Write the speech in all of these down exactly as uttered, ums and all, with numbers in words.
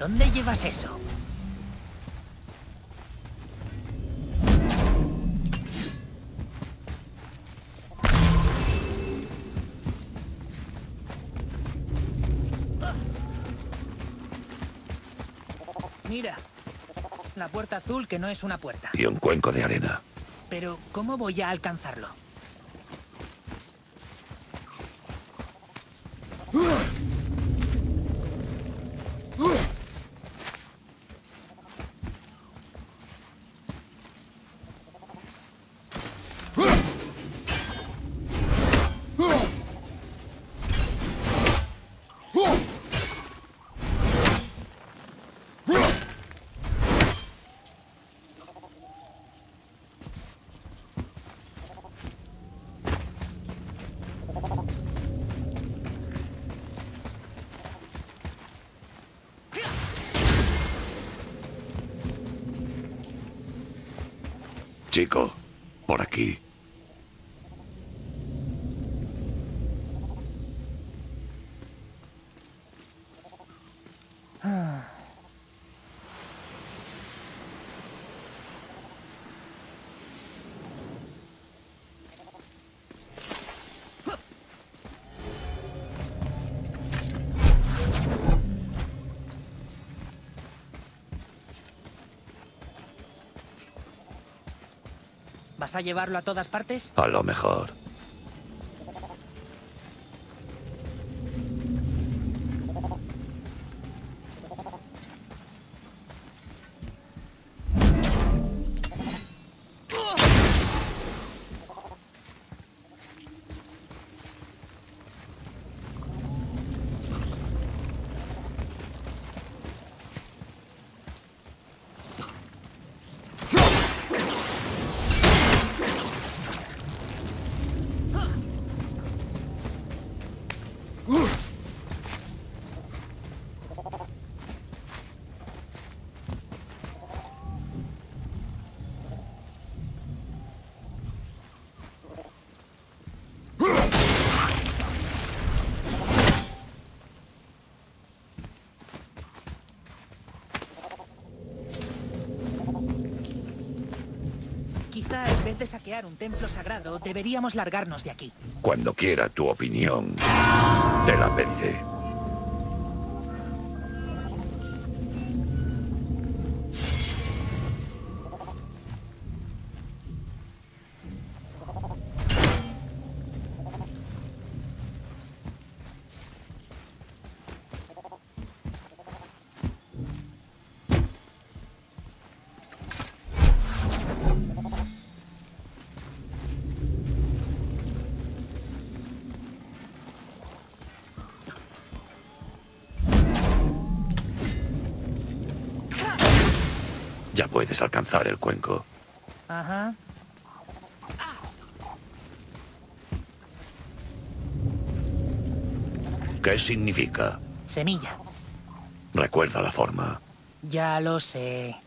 ¿Dónde llevas eso? Mira, la puerta azul que no es una puerta. Y un cuenco de arena. Pero, ¿cómo voy a alcanzarlo? Chico, por aquí. ¿Vas a llevarlo a todas partes? A lo mejor. Quizá en vez de saquear un templo sagrado, deberíamos largarnos de aquí. Cuando quiera tu opinión, te la pediré. Ya puedes alcanzar el cuenco. Ajá. ¿Qué significa? Semilla. Recuerda la forma. Ya lo sé.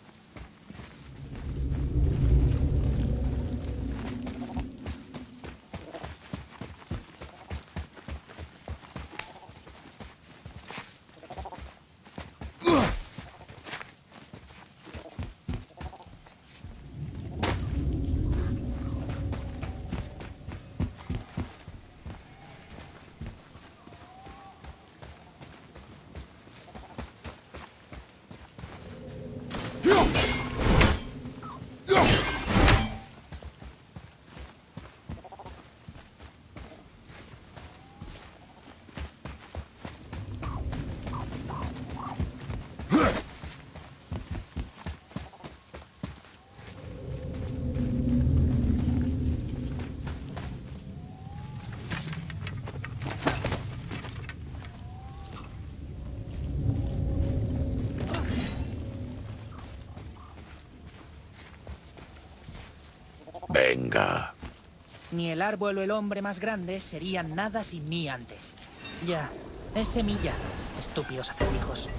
Venga. Ni el árbol o el hombre más grande serían nada sin mí antes. Ya, es semilla. Estúpidos acertijos.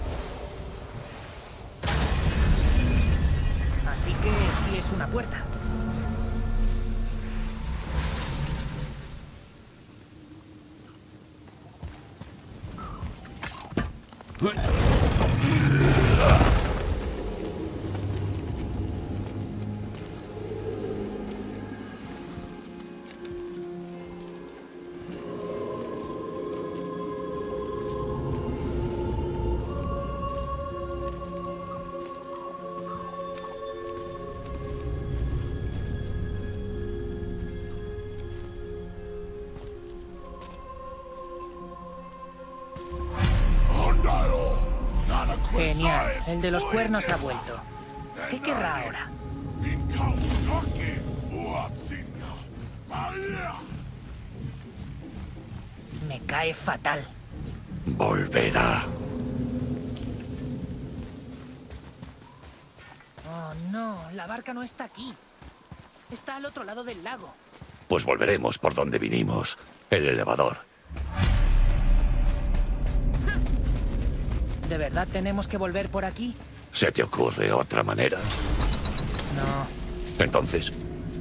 Así que sí es una puerta. Genial. El de los cuernos ha vuelto. ¿Qué querrá ahora? Me cae fatal. Volverá. Oh, no. La barca no está aquí. Está al otro lado del lago. Pues volveremos por donde vinimos. El elevador. ¿De verdad tenemos que volver por aquí? ¿Se te ocurre otra manera? No. Entonces...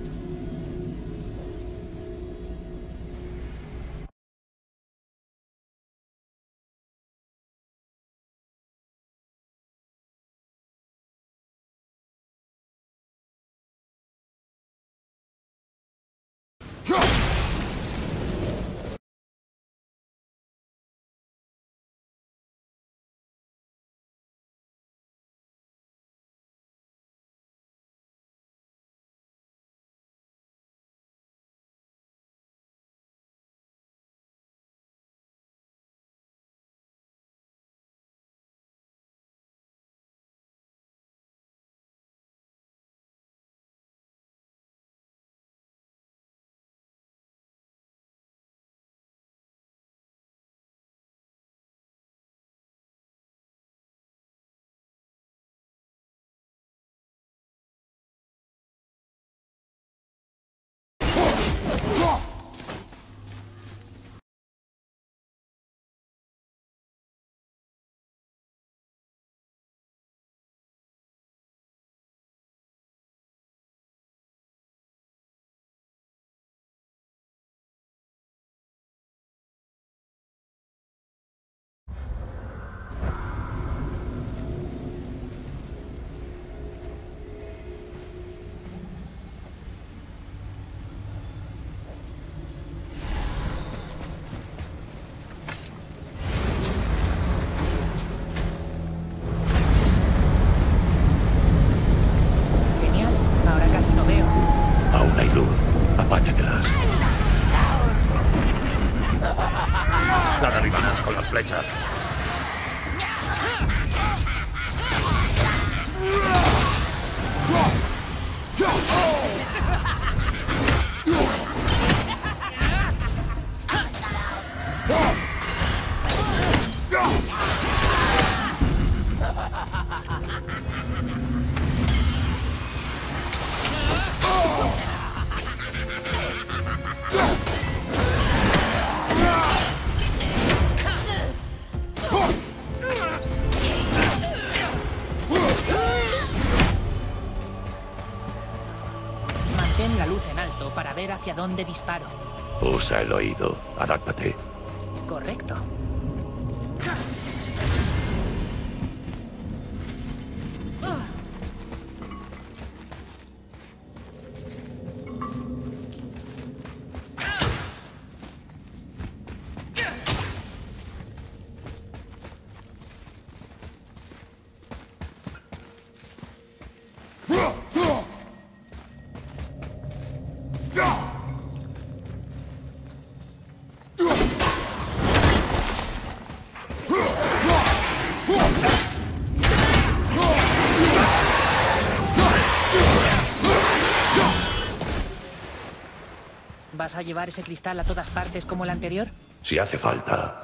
Genial. Ahora casi no veo. Aún hay luz. Apáñatelas. La derribarás con las flechas. Mantén la luz en alto para ver hacia dónde disparo. Usa el oído. Adáptate. Correcto. ¿Vas a llevar ese cristal a todas partes como el anterior? Si hace falta.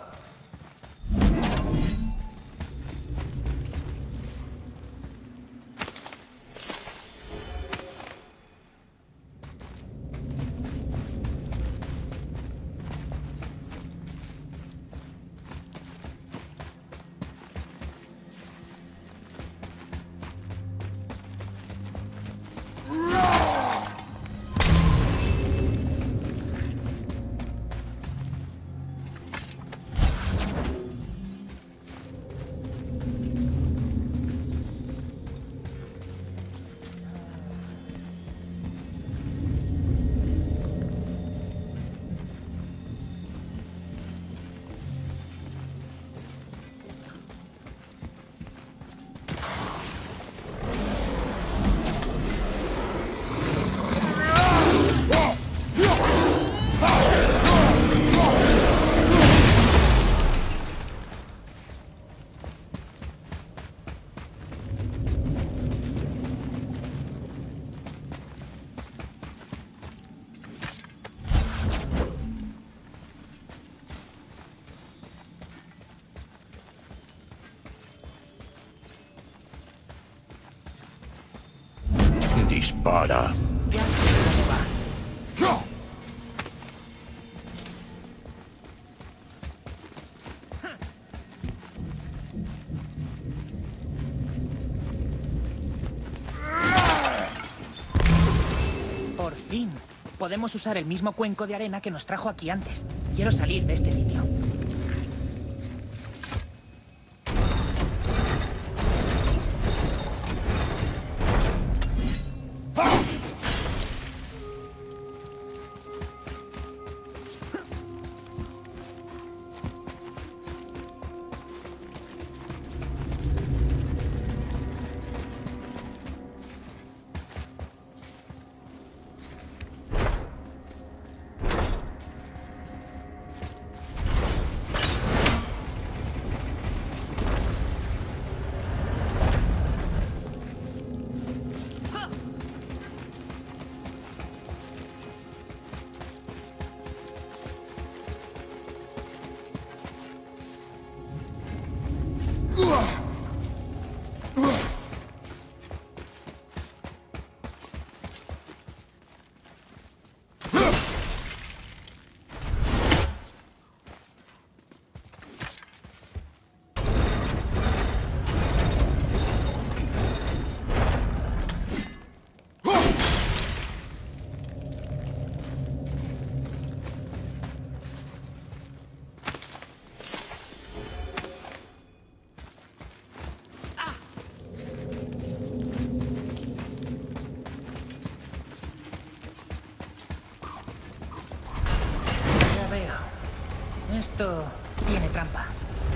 Para. Ya sé cómo va. Por fin. Podemos usar el mismo cuenco de arena que nos trajo aquí antes. Quiero salir de este sitio. Esto tiene trampa.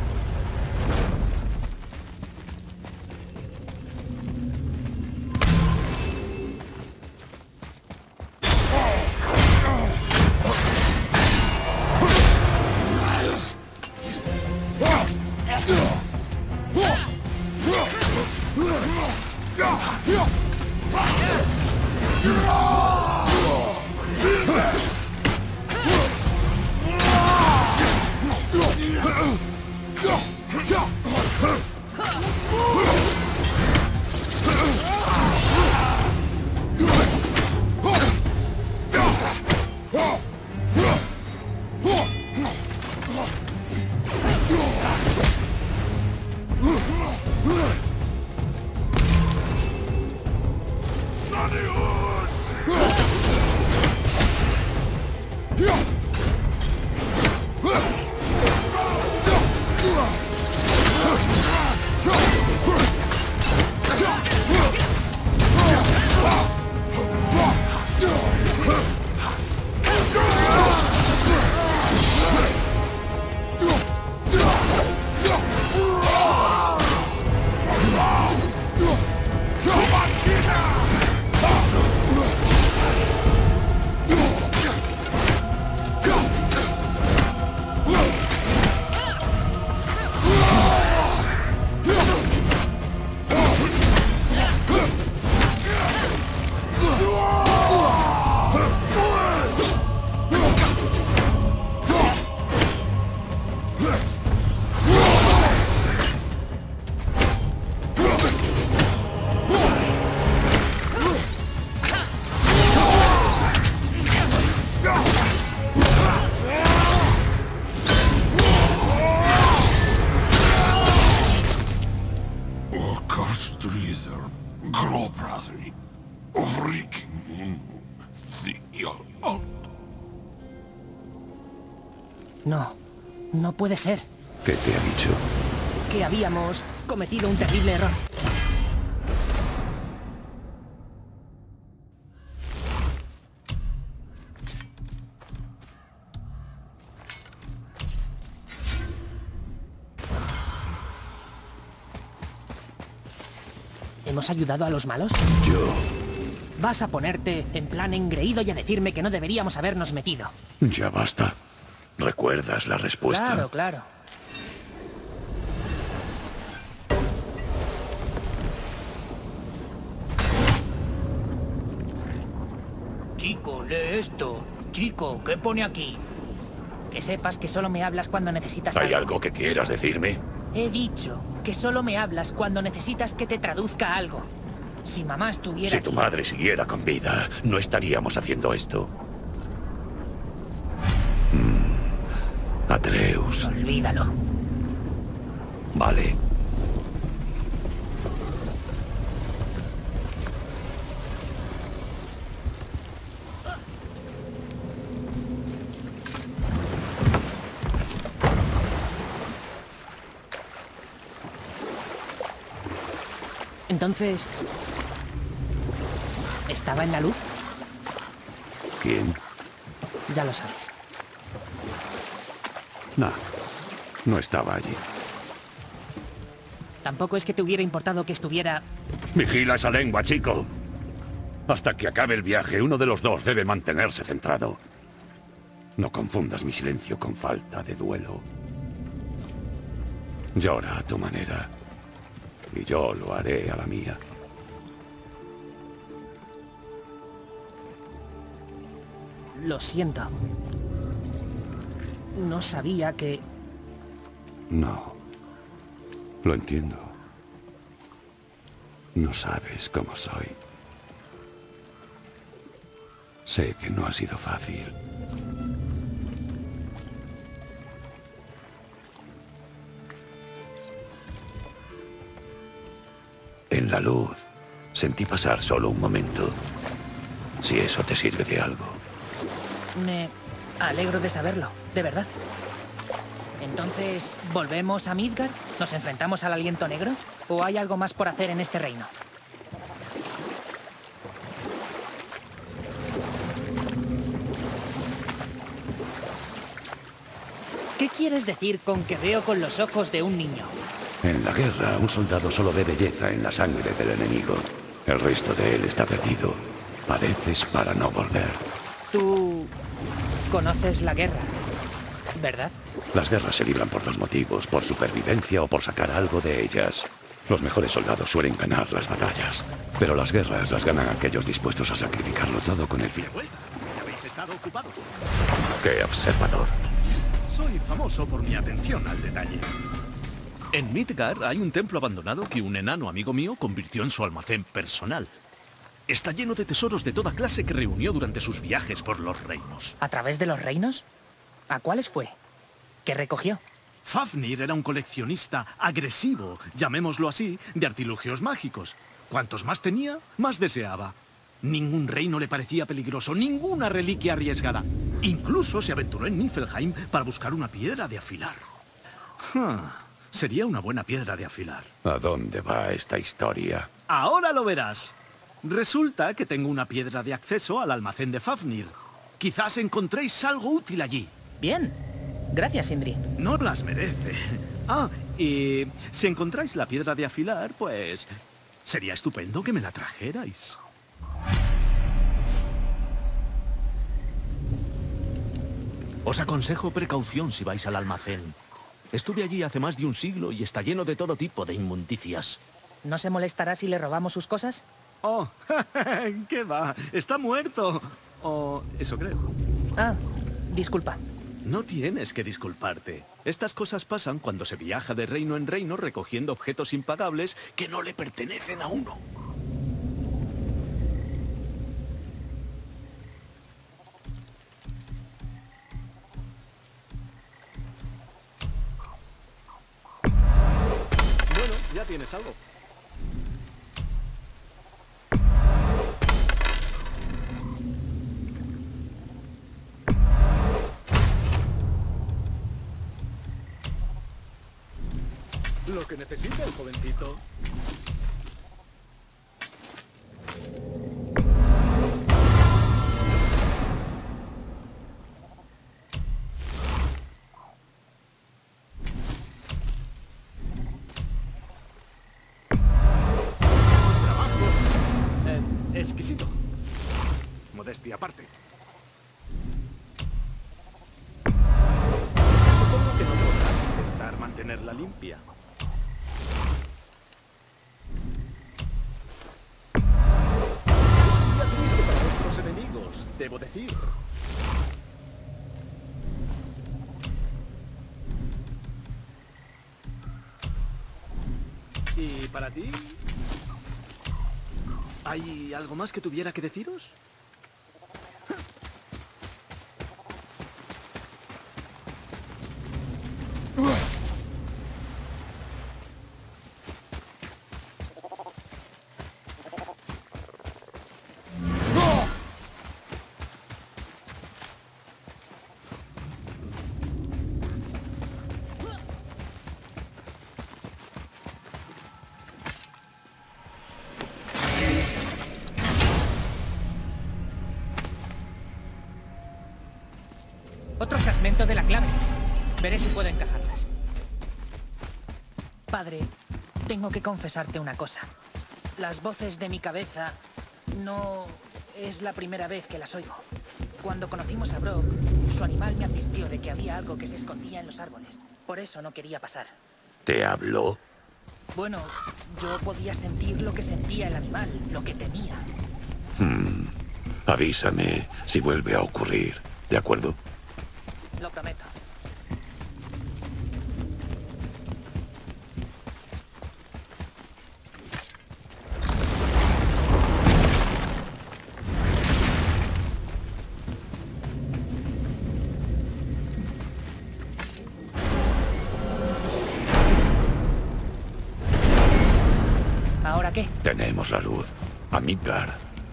No, no puede ser. ¿Qué te ha dicho? Que habíamos cometido un terrible error. ¿Hemos ayudado a los malos? Yo... Vas a ponerte en plan engreído y a decirme que no deberíamos habernos metido. Ya basta. ¿Recuerdas la respuesta? Claro, claro. Chico, lee esto. Chico, ¿qué pone aquí? Que sepas que solo me hablas cuando necesitas ¿Hay algo. algo que quieras decirme? He dicho que solo me hablas cuando necesitas que te traduzca algo. Si mamá estuviera Si tu aquí- madre siguiera con vida, no estaríamos haciendo esto. Mm. Atreus. Olvídalo. Vale. Entonces... ¿estaba en la luz? ¿Quién? Ya lo sabes. No. No estaba allí. Tampoco es que te hubiera importado que estuviera... Vigila esa lengua, chico. Hasta que acabe el viaje, uno de los dos debe mantenerse centrado. No confundas mi silencio con falta de duelo. Llora a tu manera. Y yo lo haré a la mía. Lo siento. No sabía que... No. Lo entiendo. No sabes cómo soy. Sé que no ha sido fácil. En la luz, sentí pasar solo un momento. Si eso te sirve de algo. Me alegro de saberlo, de verdad. Entonces, ¿volvemos a Midgard? ¿Nos enfrentamos al aliento negro? ¿O hay algo más por hacer en este reino? ¿Qué quieres decir con que veo con los ojos de un niño? En la guerra, un soldado solo ve belleza en la sangre del enemigo. El resto de él está perdido. Padeces para no volver. Tú... conoces la guerra, ¿verdad? Las guerras se libran por dos motivos, por supervivencia o por sacar algo de ellas. Los mejores soldados suelen ganar las batallas, pero las guerras las ganan aquellos dispuestos a sacrificarlo todo con el fin. ¿Ya habéis estado ocupados? ¡Qué observador! Soy famoso por mi atención al detalle. En Midgard hay un templo abandonado que un enano amigo mío convirtió en su almacén personal. Está lleno de tesoros de toda clase que reunió durante sus viajes por los reinos. ¿A través de los reinos? ¿A cuáles fue? ¿Qué recogió? Fafnir era un coleccionista agresivo, llamémoslo así, de artilugios mágicos. Cuantos más tenía, más deseaba. Ningún reino le parecía peligroso, ninguna reliquia arriesgada. Incluso se aventuró en Niflheim para buscar una piedra de afilar. Huh, sería una buena piedra de afilar. ¿A dónde va esta historia? Ahora lo verás. Resulta que tengo una piedra de acceso al almacén de Fafnir. Quizás encontréis algo útil allí. Bien. Gracias, Sindri. No las merece. Ah, y si encontráis la piedra de afilar, pues... sería estupendo que me la trajerais. Os aconsejo precaución si vais al almacén. Estuve allí hace más de un siglo y está lleno de todo tipo de inmundicias. ¿No se molestará si le robamos sus cosas? Oh, ¿qué va? Está muerto. O eso creo. Ah, disculpa. No tienes que disculparte. Estas cosas pasan cuando se viaja de reino en reino recogiendo objetos impagables que no le pertenecen a uno. Bueno, ya tienes algo. Lo que necesita el jovencito. Trabajo. Eh, exquisito. Modestia aparte. Supongo que no podrás intentar mantenerla limpia. Enemigos, debo decir. ¿Y para ti? ¿Hay algo más que tuviera que deciros? Otro fragmento de la clave. Veré si puedo encajarlas. Padre, tengo que confesarte una cosa. Las voces de mi cabeza no es la primera vez que las oigo. Cuando conocimos a Brok, su animal me advirtió de que había algo que se escondía en los árboles. Por eso no quería pasar. ¿Te habló? Bueno, yo podía sentir lo que sentía el animal, lo que temía. Hmm. Avísame si vuelve a ocurrir, ¿de acuerdo? Lo prometo. ¿Ahora qué? Tenemos la luz. A Midgard.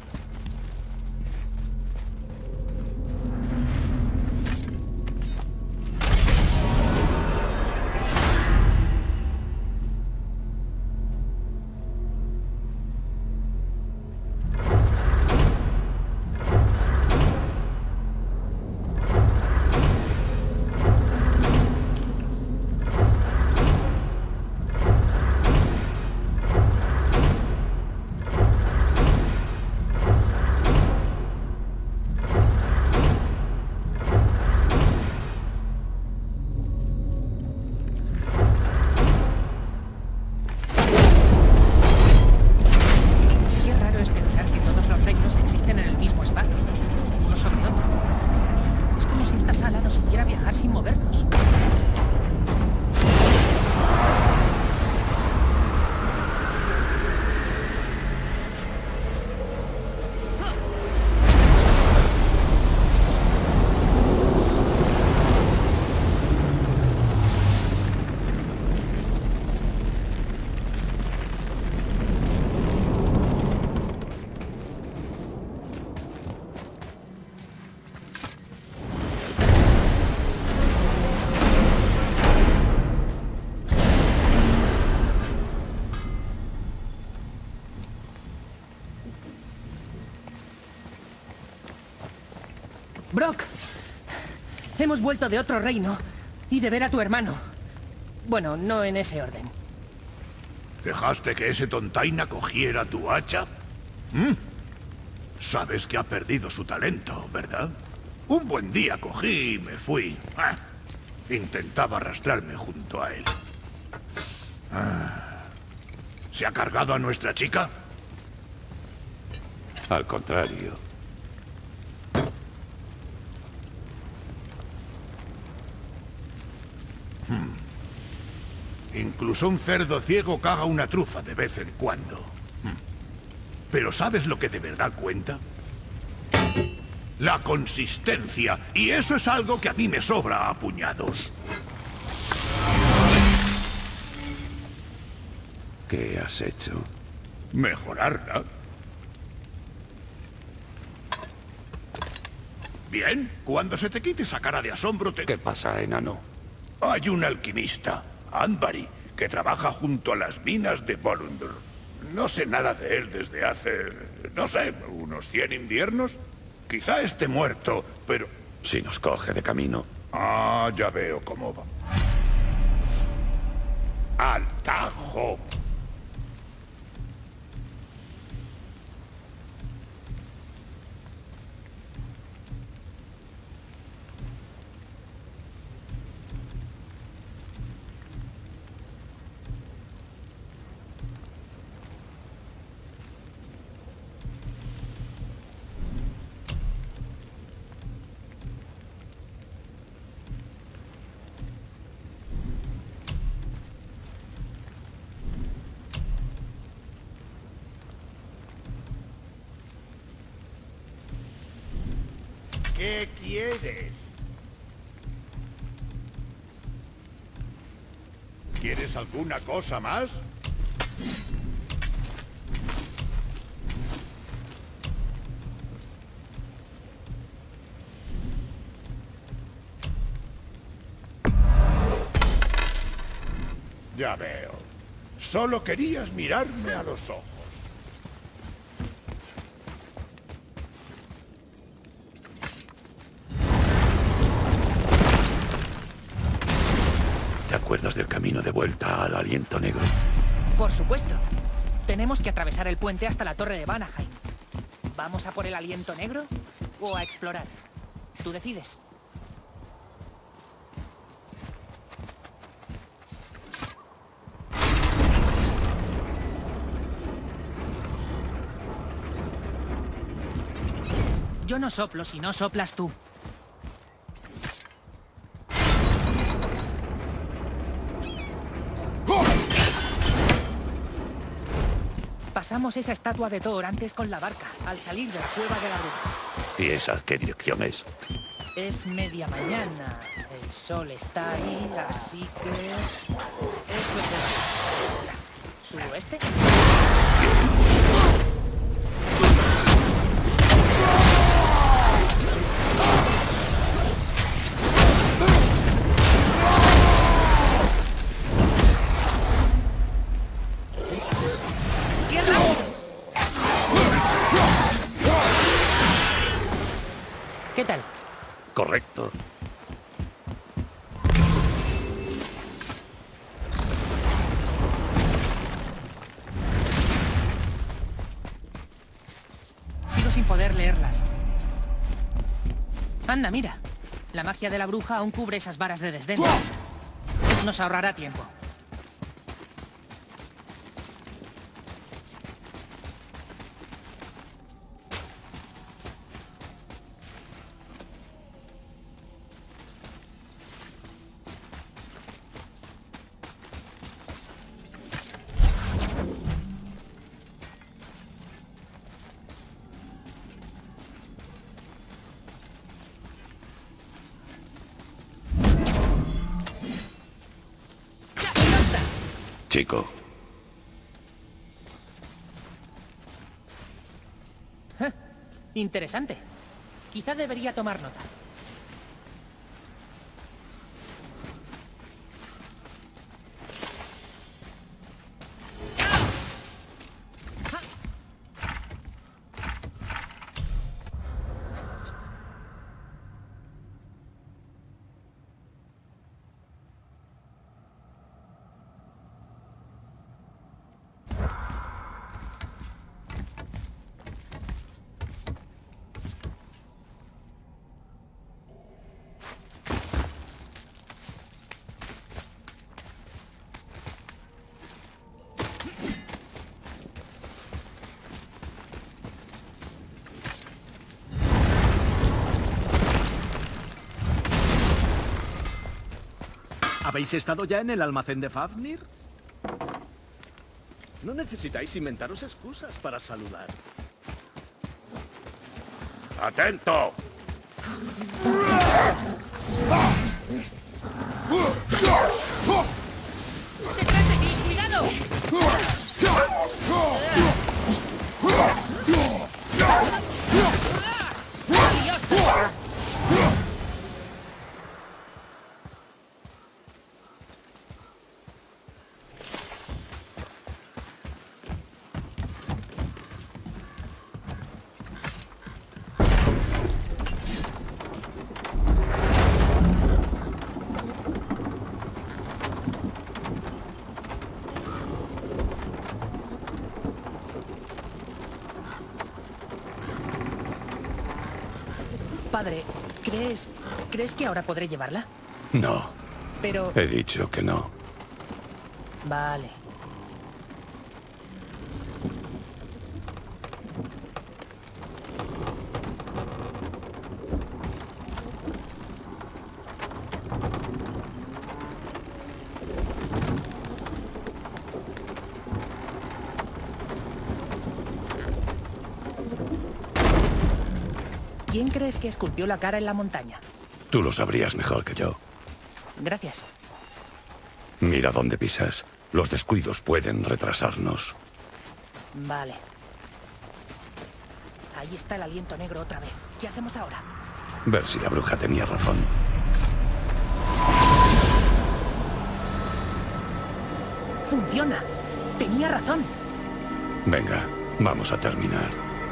Brok, hemos vuelto de otro reino y de ver a tu hermano. Bueno, no en ese orden. ¿Dejaste que ese tontaina cogiera tu hacha? ¿Mm? Sabes que ha perdido su talento, ¿verdad? Un buen día cogí y me fui. Ah, intentaba arrastrarme junto a él. Ah, ¿se ha cargado a nuestra chica? Al contrario. Hmm. Incluso un cerdo ciego caga una trufa de vez en cuando. Hmm. Pero ¿sabes lo que de verdad cuenta? La consistencia. Y eso es algo que a mí me sobra a puñados. ¿Qué has hecho? Mejorarla. Bien, cuando se te quite esa cara de asombro te... ¿Qué pasa, enano? Hay un alquimista, Andvari, que trabaja junto a las minas de Bolundur. No sé nada de él desde hace, no sé, unos cien inviernos. Quizá esté muerto, pero... Si nos coge de camino. Ah, ya veo cómo va. ¡Al tajo! ¿Qué quieres? ¿Quieres alguna cosa más? Ya veo. Solo querías mirarme a los ojos. ¿Te acuerdas del camino de vuelta al Aliento Negro? Por supuesto. Tenemos que atravesar el puente hasta la torre de Vanaheim. ¿Vamos a por el Aliento Negro o a explorar? Tú decides. Yo no soplo si no soplas tú. Pasamos esa estatua de Thor antes con la barca, al salir de la cueva de la bruja. ¿Y esa qué dirección es? Es media mañana. El sol está ahí, así que... Eso es el... ¿Suroeste? ¿Qué tal? Correcto. Sigo sin poder leerlas. Anda, mira. La magia de la bruja aún cubre esas varas de desdén. Nos ahorrará tiempo. Chico. Eh, interesante. Quizá debería tomar nota. ¿Habéis estado ya en el almacén de Fafnir? No necesitáis inventaros excusas para saludar. ¡Atento! ¡Detrás de mí! ¡Cuidado! ¡Adiós! Padre, ¿crees... ¿crees que ahora podré llevarla? No. Pero... He dicho que no. Vale. ¿Quién crees que esculpió la cara en la montaña? Tú lo sabrías mejor que yo. Gracias. Mira dónde pisas. Los descuidos pueden retrasarnos. Vale. Ahí está el aliento negro otra vez. ¿Qué hacemos ahora? Ver si la bruja tenía razón. ¡Funciona! Tenía razón. Venga, vamos a terminar.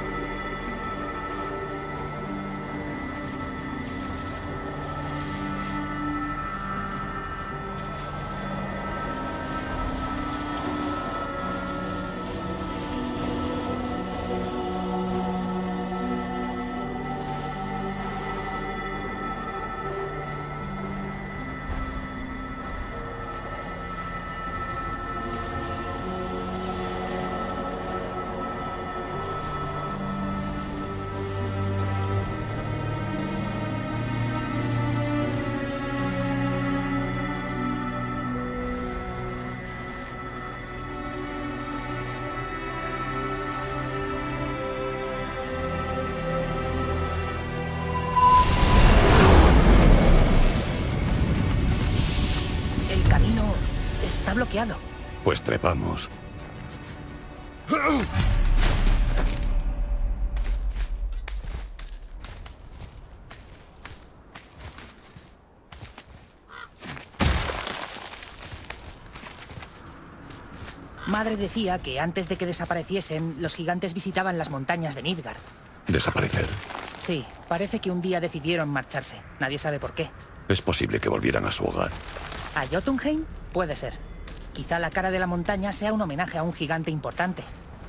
Está bloqueado. Pues trepamos. Madre decía que antes de que desapareciesen, los gigantes visitaban las montañas de Midgard. ¿Desaparecer? Sí, parece que un día decidieron marcharse. Nadie sabe por qué. Es posible que volvieran a su hogar. ¿A Jotunheim? Puede ser. Quizá la cara de la montaña sea un homenaje a un gigante importante.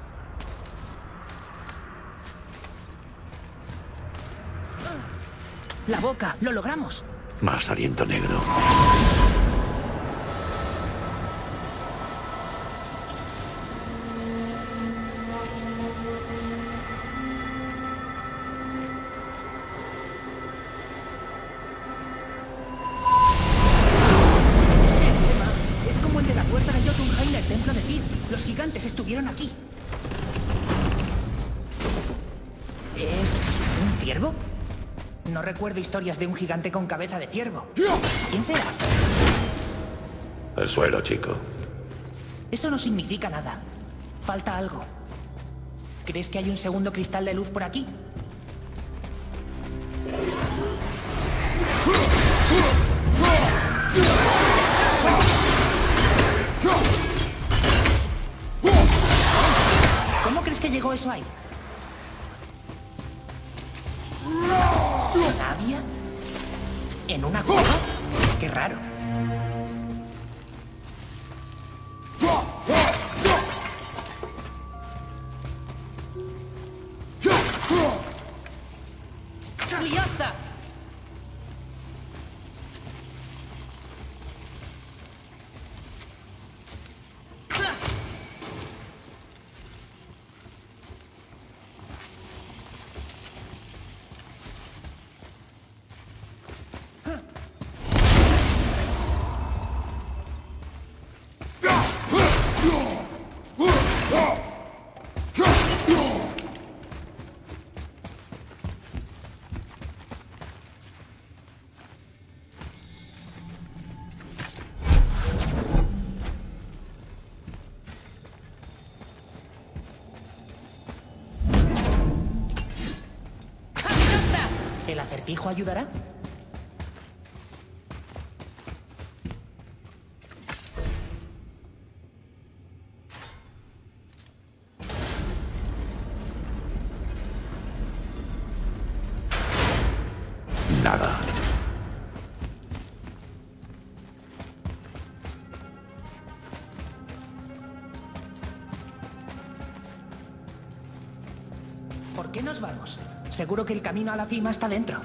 ¡La boca! ¡Lo logramos! Más aliento negro. Estuvieron aquí. ¿Es un ciervo? No recuerdo historias de un gigante con cabeza de ciervo. ¿Quién será? El suelo, chico. Eso no significa nada. Falta algo. ¿Crees que hay un segundo cristal de luz por aquí? ¿Cómo crees que llegó eso ahí? ¿Sabia? ¿En una cueva? Qué raro. ¡Y ya está! ¿El acertijo ayudará? Nada. ¿Por qué nos vamos? Seguro que el camino a la cima está dentro.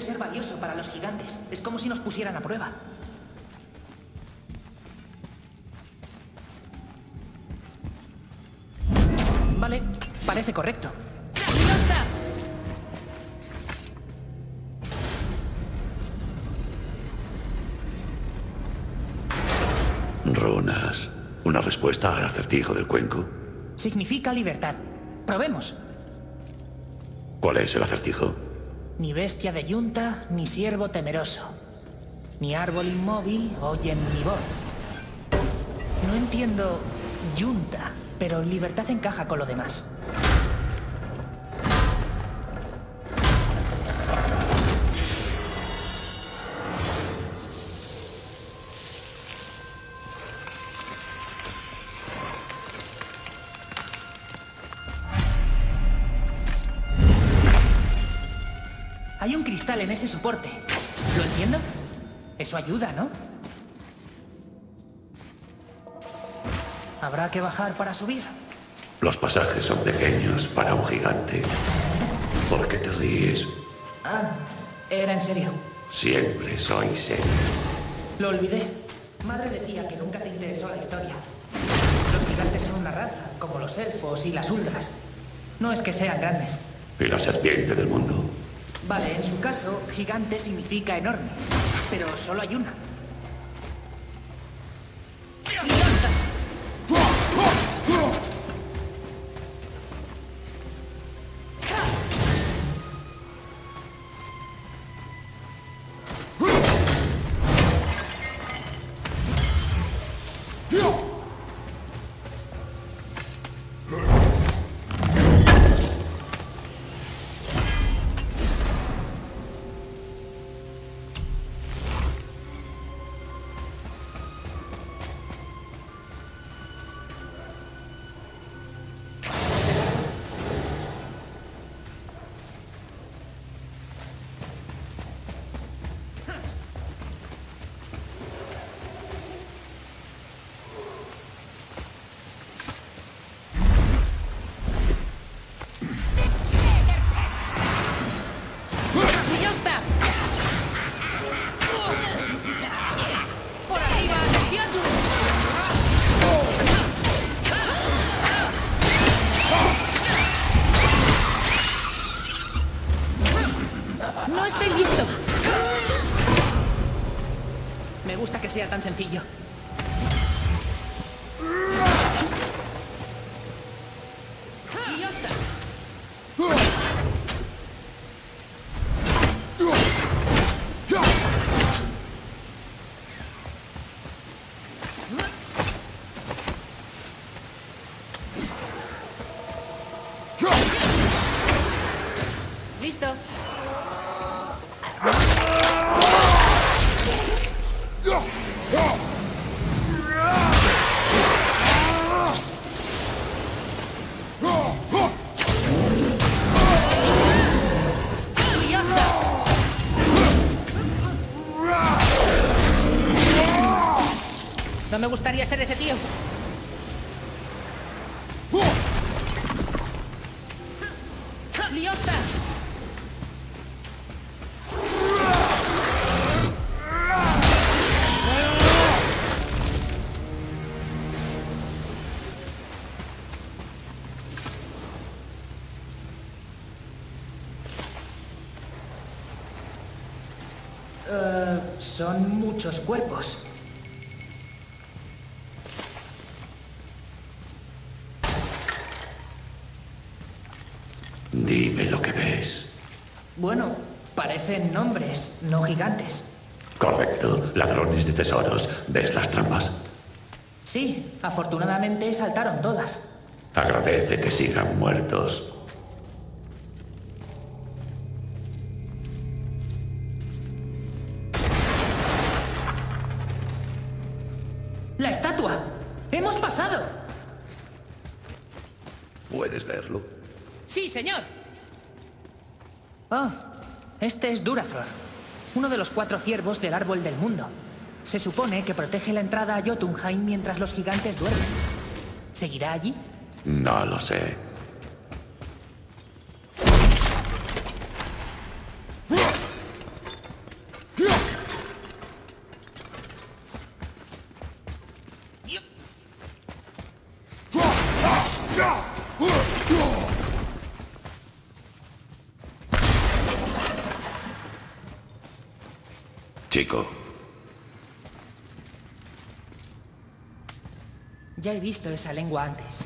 ser valioso para los gigantes. Es como si nos pusieran a prueba. Vale, parece correcto. Runas. ¿Una respuesta al acertijo del cuenco? Significa libertad. Probemos. ¿Cuál es el acertijo? Ni bestia de yunta, ni siervo temeroso. Ni árbol inmóvil oyen mi voz. No entiendo yunta, pero libertad encaja con lo demás. Hay un cristal en ese soporte. ¿Lo entiendo? Eso ayuda, ¿no? ¿Habrá que bajar para subir? Los pasajes son pequeños para un gigante. ¿Por qué te ríes? Ah, era en serio. Siempre soy serio. Lo olvidé. Madre decía que nunca te interesó la historia. Los gigantes son una raza, como los elfos y las uldras. No es que sean grandes. ¿Y la serpiente del mundo? Vale, en su caso, gigante significa enorme. Pero solo hay una. No estoy listo. Me gusta que sea tan sencillo. Y ya está. Listo. No me gustaría ser ese tío. ¡Liosta! Uh, son muchos cuerpos. Dime lo que ves. Bueno, parecen nombres, no gigantes. Correcto. Ladrones de tesoros. ¿Ves las trampas? Sí, afortunadamente saltaron todas. Agradece que sigan muertos. ¡La estatua! ¡Hemos pasado! ¿Puedes verlo? ¡Sí, señor! Oh, este es Durathor, uno de los cuatro ciervos del Árbol del Mundo. Se supone que protege la entrada a Jotunheim mientras los gigantes duermen. ¿Seguirá allí? No lo sé. chico. Ya he visto esa lengua antes.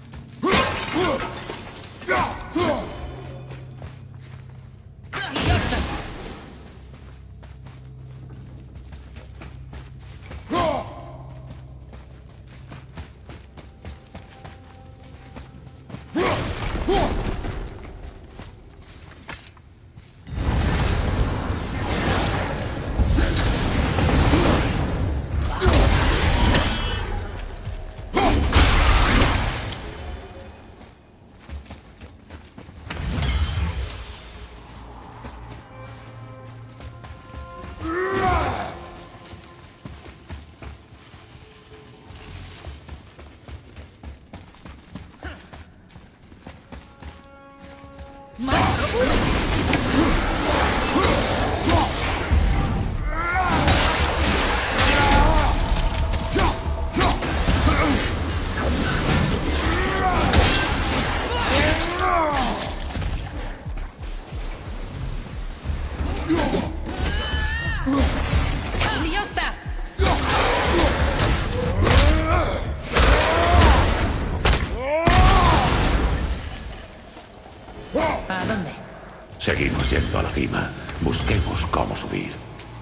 ¿A dónde? Seguimos yendo a la cima. Busquemos cómo subir.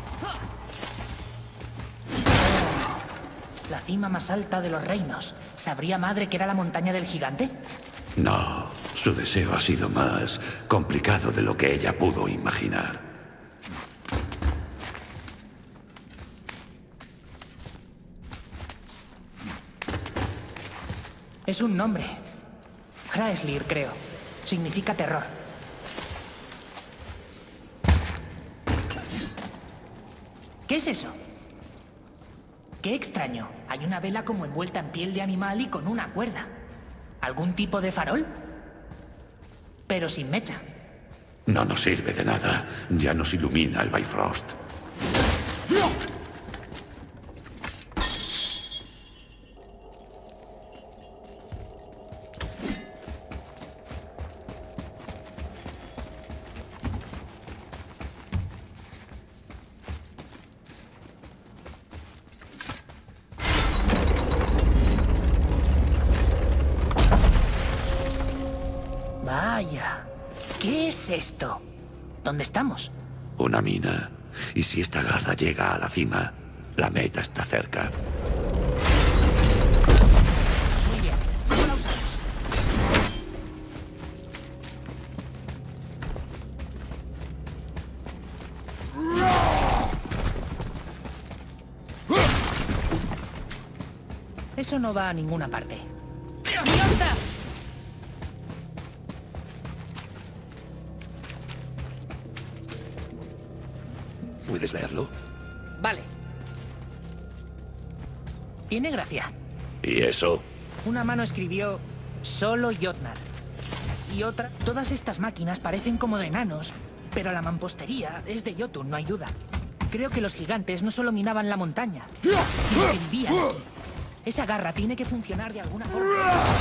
La cima más alta de los reinos. ¿Sabría madre que era la montaña del gigante? No, su deseo ha sido más complicado de lo que ella pudo imaginar. Es un nombre. Hraeslir, creo. Significa terror. ¿Qué es eso? Qué extraño. Hay una vela como envuelta en piel de animal y con una cuerda. ¿Algún tipo de farol? Pero sin mecha. No nos sirve de nada. Ya nos ilumina el Bifrost. Vaya. ¿Qué es esto? ¿Dónde estamos? Una mina. Y si esta garra llega a la cima, la meta está cerca. Muy bien. ¿Cómo la usamos? Eso no va a ninguna parte. ¡Mierda! ¿Puedes verlo? Vale. Tiene gracia. ¿Y eso? Una mano escribió solo Jotnar. Y otra, todas estas máquinas parecen como de enanos, pero la mampostería es de Jotun, no hay duda. Creo que los gigantes no solo minaban la montaña, sino que vivían aquí. Esa garra tiene que funcionar de alguna forma.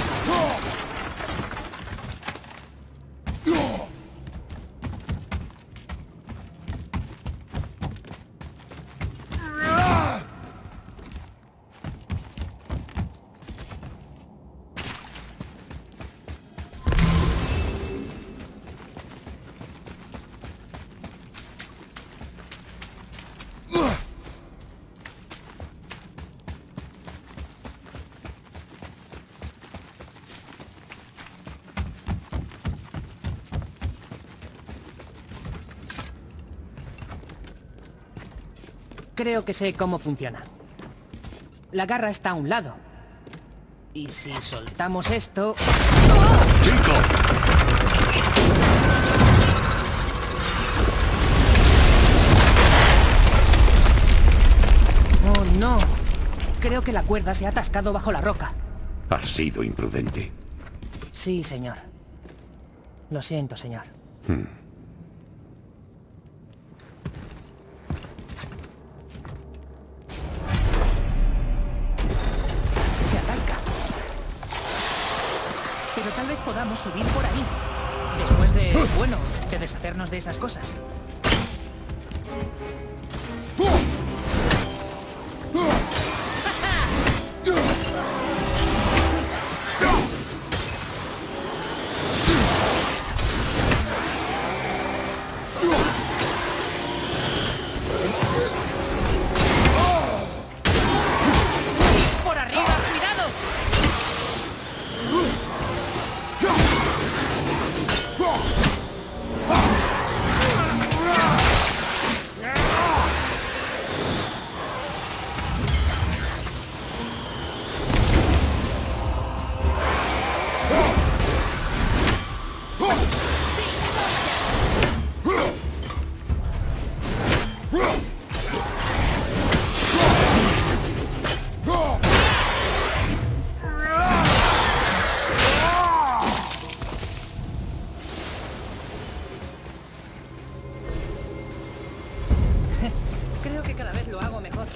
Creo que sé cómo funciona. La garra está a un lado. Y si soltamos esto... ¡Chico! Oh, no. Creo que la cuerda se ha atascado bajo la roca. Has sido imprudente. Sí, señor. Lo siento, señor. Hmm. Se atasca. Pero tal vez podamos subir por ahí. Después de, bueno, de deshacernos de esas cosas. cada vez lo hago mejor.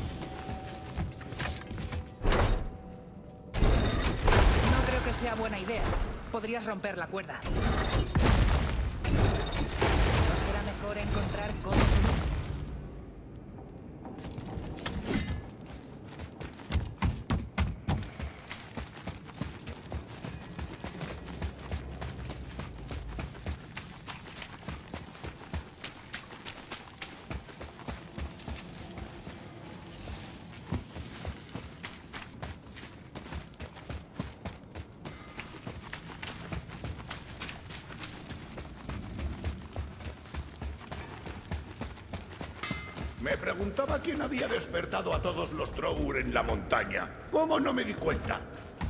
No creo que sea buena idea. Podrías romper la cuerda. ¿No será mejor encontrar cómo subir? Me preguntaba quién había despertado a todos los Drow en la montaña. ¿Cómo no me di cuenta?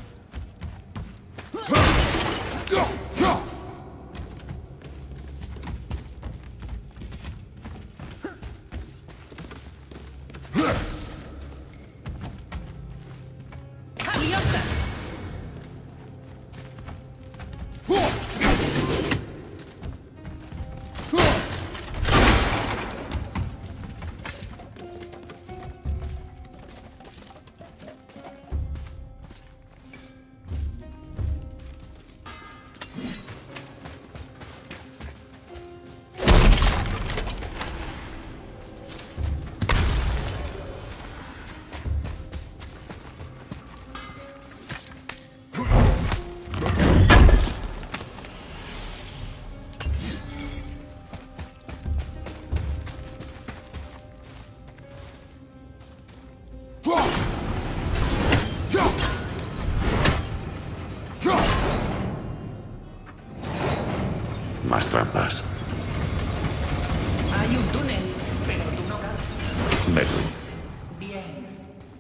Más trampas. Hay un túnel, pero tú no cabes. Me voy. Bien.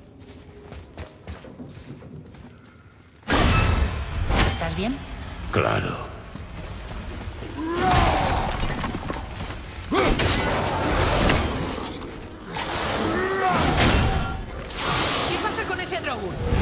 ¿Estás bien? Claro. ¿Qué pasa con ese Drow?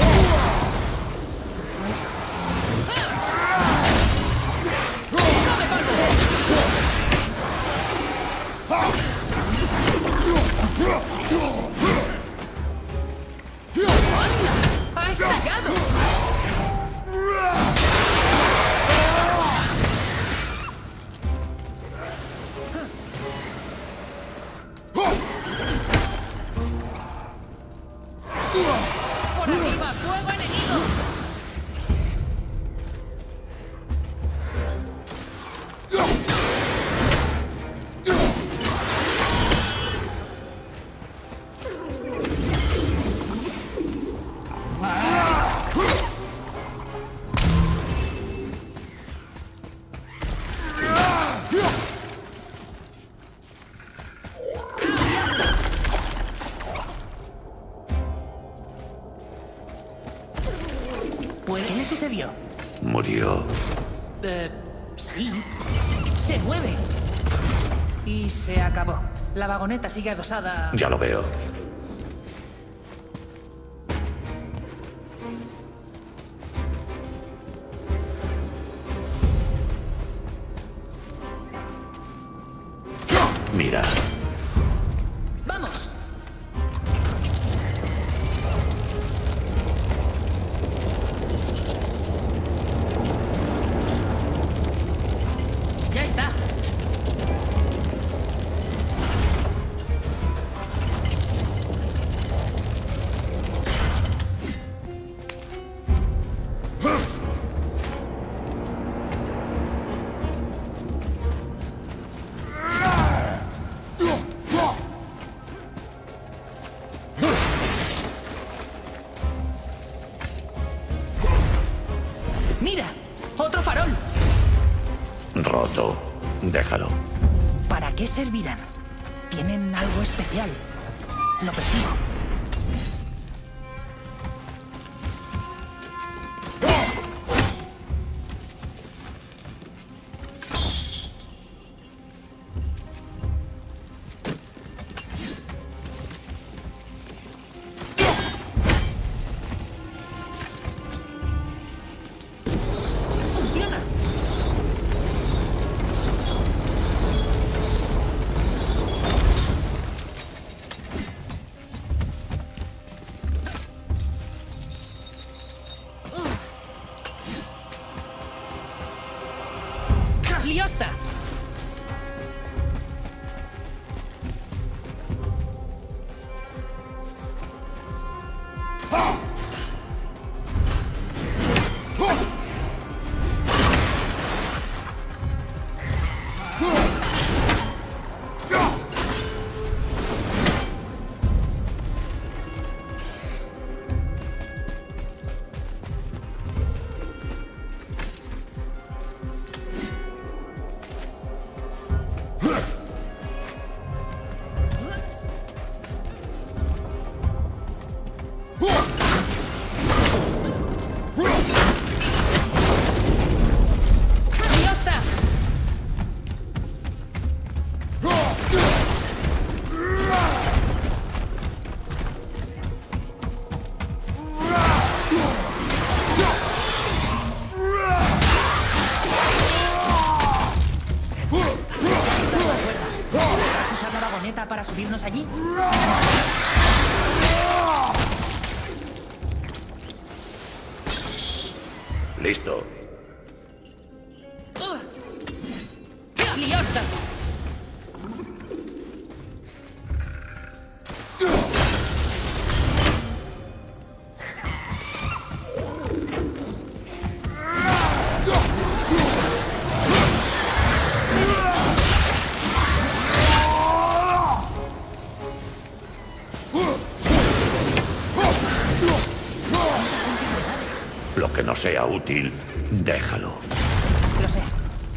¡Ha estallado! ¡Por arriba! ¡Fuego enemigo! ¿Qué le sucedió? Murió. Eh, sí. Se mueve. Y se acabó. La vagoneta sigue adosada. Ya lo veo. Mira. ¡Vamos! Ya está. ¡Mira! ¡Otro farol! Roto. Déjalo. ¿Para qué servirán? Tienen algo especial. Lo percibo. ¡Funciona! ¡Liosta! ¿Para subirnos allí? Listo. ¡Liosta! Lo que no sea útil, déjalo. Lo sé.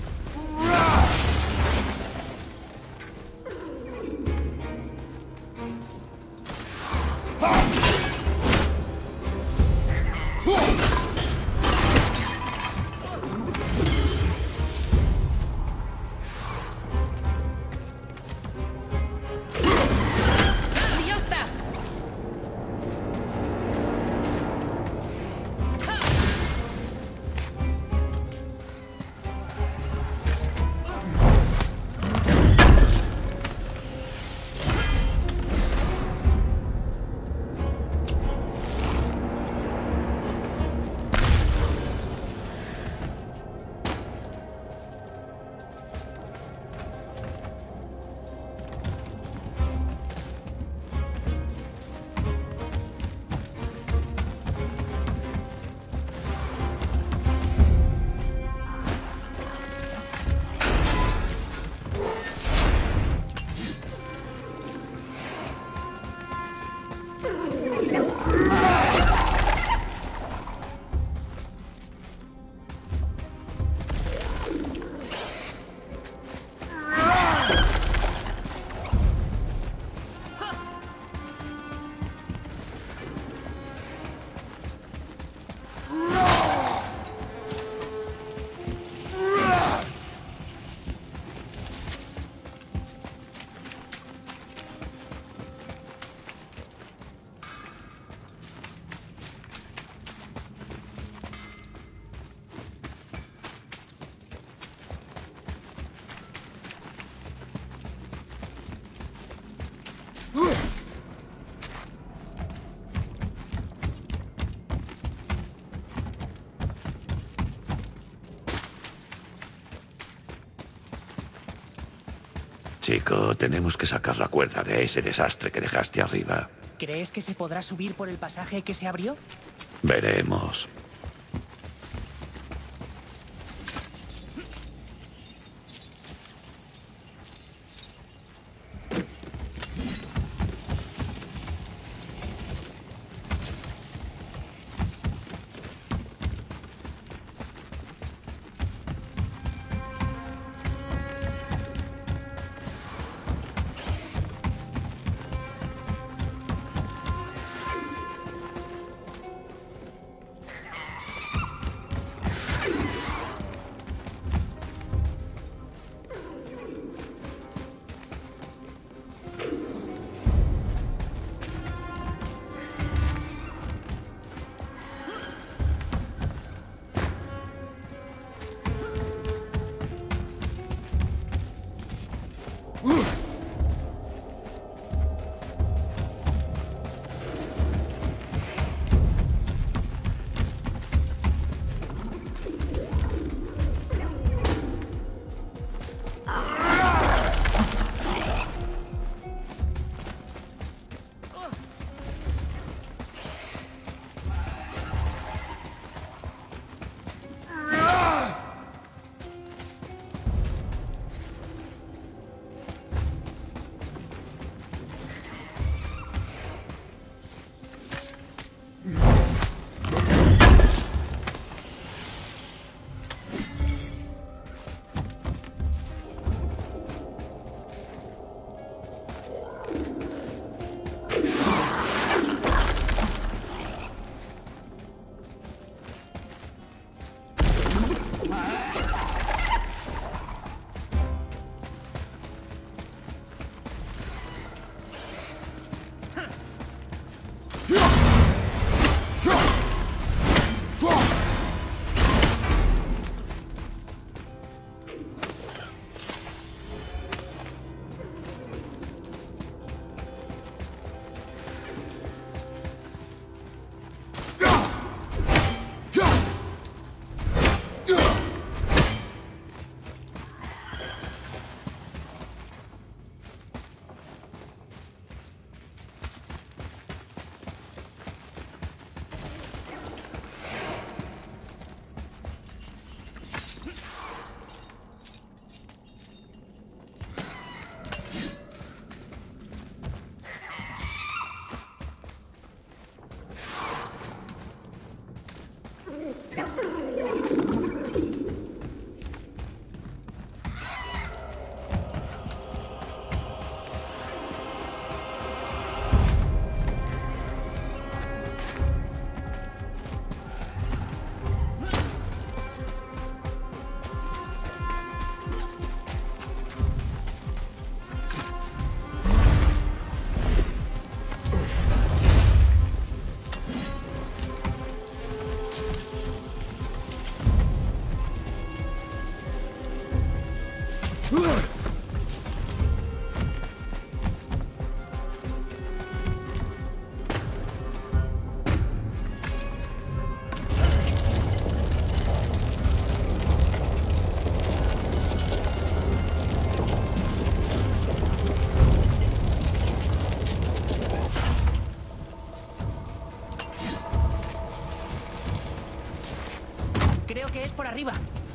Chico, tenemos que sacar la cuerda de ese desastre que dejaste arriba. ¿Crees que se podrá subir por el pasaje que se abrió? Veremos. Creo que es por arriba.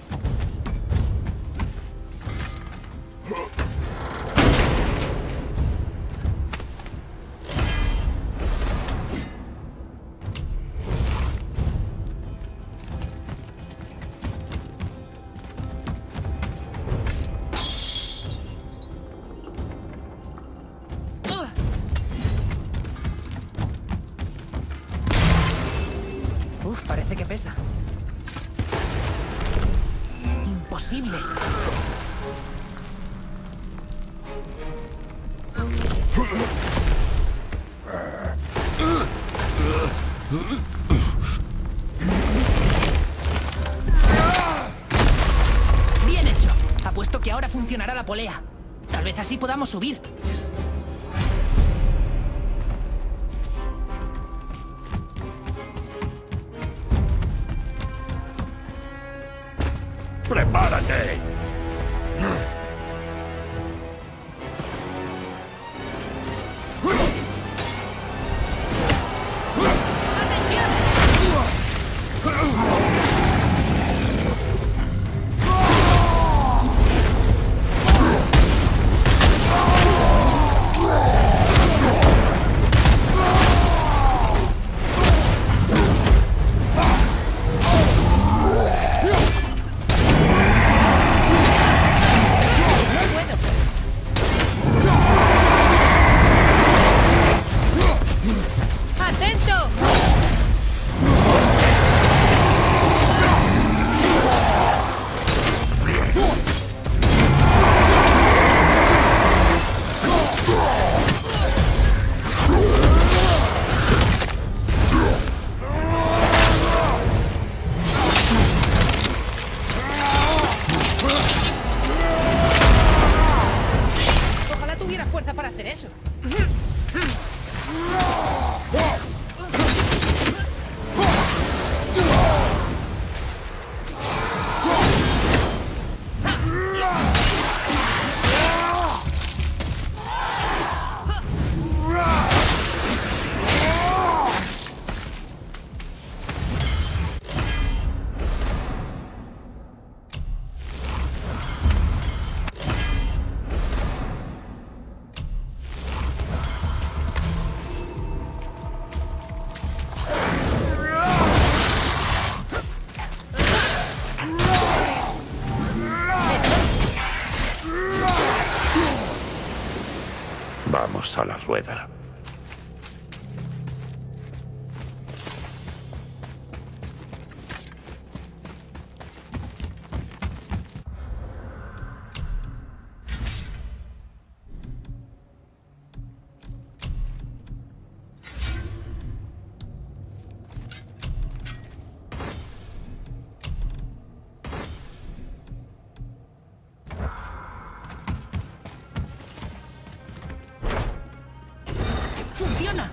Uf, parece que pesa. Imposible. Bien hecho. Apuesto que ahora funcionará la polea. Tal vez así podamos subir. ¡Prepárate! Fuerza para hacer eso. Vamos a la rueda. ¡Funciona!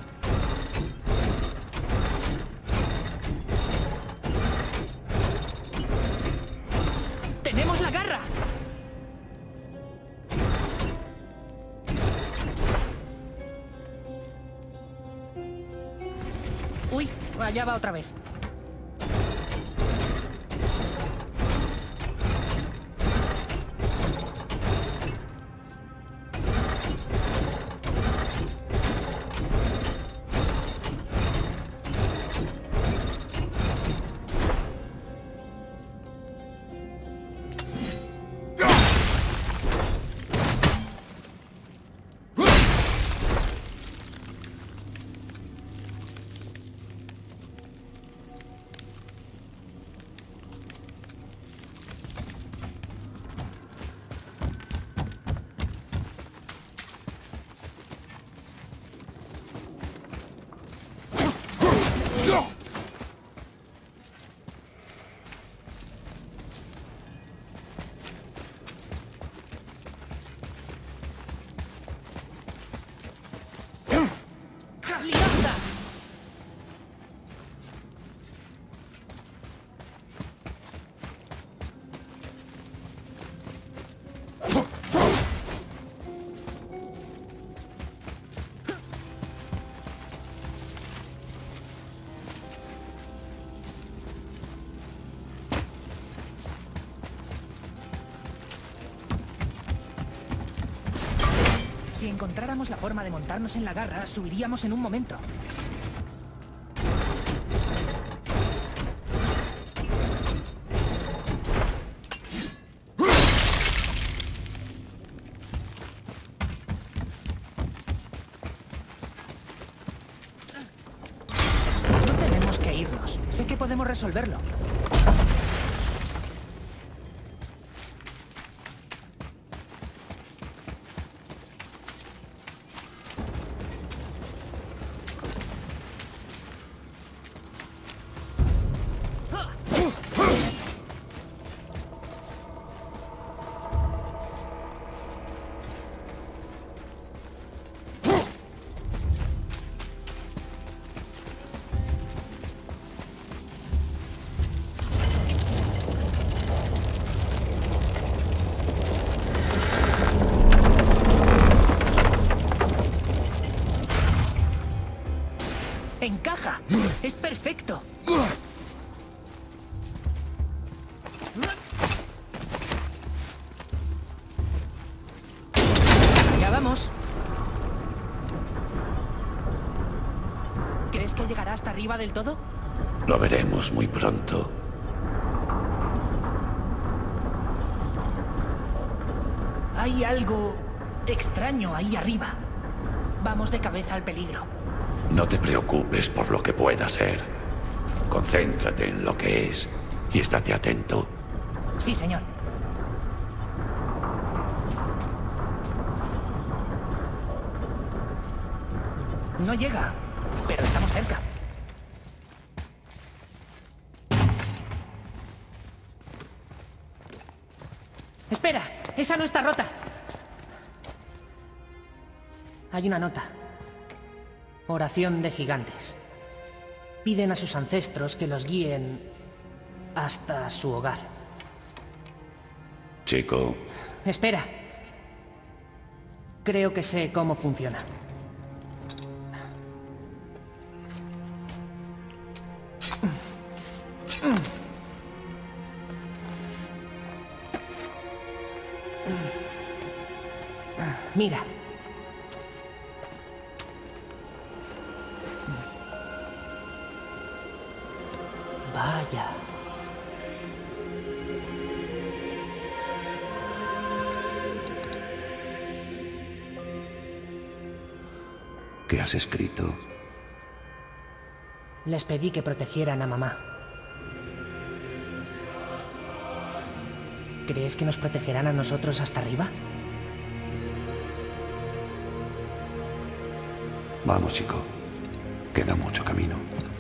¡Tenemos la garra! Uy, allá va otra vez. ¡Alianza! encontráramos la forma de montarnos en la garra, subiríamos en un momento. No tenemos que irnos. Sé que podemos resolverlo. ¡Encaja! ¡Es perfecto! ¡Ya vamos! ¿Crees que llegará hasta arriba del todo? Lo veremos muy pronto. Hay algo extraño ahí arriba. Vamos de cabeza al peligro. No te preocupes por lo que pueda ser. Concéntrate en lo que es y estate atento. Sí, señor. No llega, pero estamos cerca. ¡Espera! ¡Esa no está rota! Hay una nota. Oración de gigantes. Piden a sus ancestros que los guíen hasta su hogar. Chico. Espera. Creo que sé cómo funciona. Mira. Vaya. ¿Qué has escrito? Les pedí que protegieran a mamá. ¿Crees que nos protegerán a nosotros hasta arriba? Vamos, chico. Queda mucho camino.